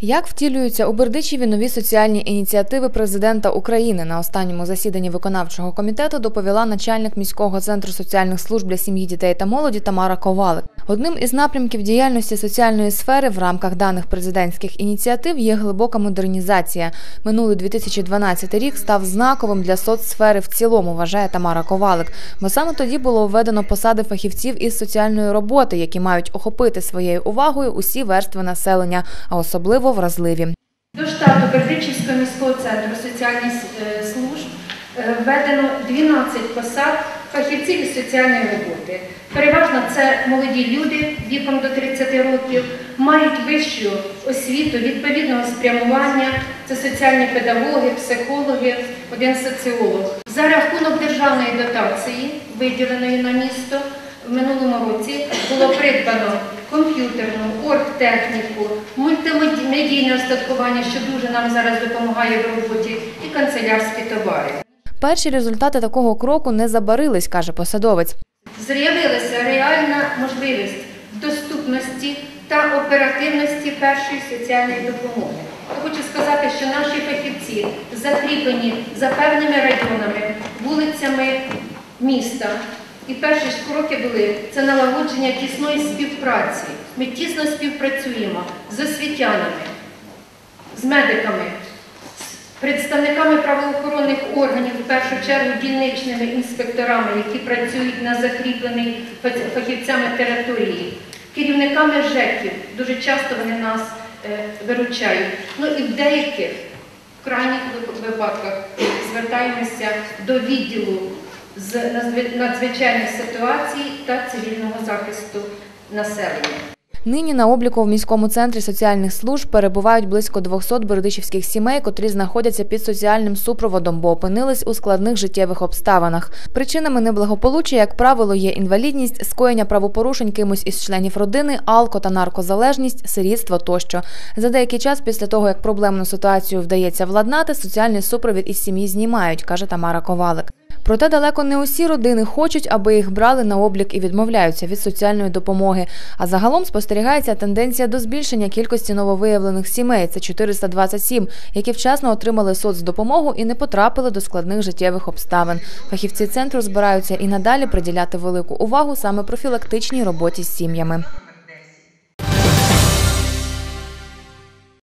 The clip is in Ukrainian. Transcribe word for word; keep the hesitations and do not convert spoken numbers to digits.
Як втілюються у Бердичеві нові соціальні ініціативи президента України? На останньому засіданні виконавчого комітету доповіла начальник міського центру соціальних служб для сім'ї, дітей та молоді Тамара Ковалик. Одним із напрямків діяльності соціальної сфери в рамках даних президентських ініціатив є глибока модернізація. Минулий дві тисячі дванадцятий рік став знаковим для соцсфери в цілому, вважає Тамара Ковалик. Бо саме тоді було введено посади фахівців із соціальної роботи, які мають охопити своєю увагою усі верстви населення, а особливо вразливі. До штату Бердичівського міського центру соціальних служб введено дванадцять посад фахівців із соціальної роботи. Переважно це молоді люди віком до тридцяти років, мають вищу освіту відповідного спрямування, це соціальні педагоги, психологи, один соціолог. За рахунок державної дотації, виділеної на місто, в минулому році було придбано комп'ютерну, оргтехніку, мультимедійне устаткування, що дуже нам зараз допомагає в роботі, і канцелярські товари. Перші результати такого кроку не забарились, каже посадовець. З'явилася реальна можливість доступності та оперативності першої соціальної допомоги. Я хочу сказати, що наші фахівці закріплені за певними районами, вулицями міста. І перші ж кроки були – це налагодження тісної співпраці. Ми тісно співпрацюємо з освітянами, з медиками, з представниками правоохоронних органів, в першу чергу дільничними інспекторами, які працюють на закріпленій фахівцями території, керівниками ЖЕКів, дуже часто вони нас е, виручають. Ну і в деяких в крайніх випадках звертаємося до відділу з надзвичайних ситуацій та цивільного захисту населення. Нині на обліку в міському центрі соціальних служб перебувають близько двохсот бердичівських сімей, котрі знаходяться під соціальним супроводом, бо опинились у складних життєвих обставинах. Причинами неблагополуччя, як правило, є інвалідність, скоєння правопорушень кимось із членів родини, алко- та наркозалежність, сирітство тощо. За деякий час після того, як проблемну ситуацію вдається владнати, соціальний супровід із сім'ї знімають, каже Тамара Ковалик. Проте далеко не усі родини хочуть, аби їх брали на облік і відмовляються від соціальної допомоги. А загалом спостерігається тенденція до збільшення кількості нововиявлених сімей – це чотириста двадцять сім, які вчасно отримали соцдопомогу і не потрапили до складних життєвих обставин. Фахівці центру збираються і надалі приділяти велику увагу саме профілактичній роботі з сім'ями.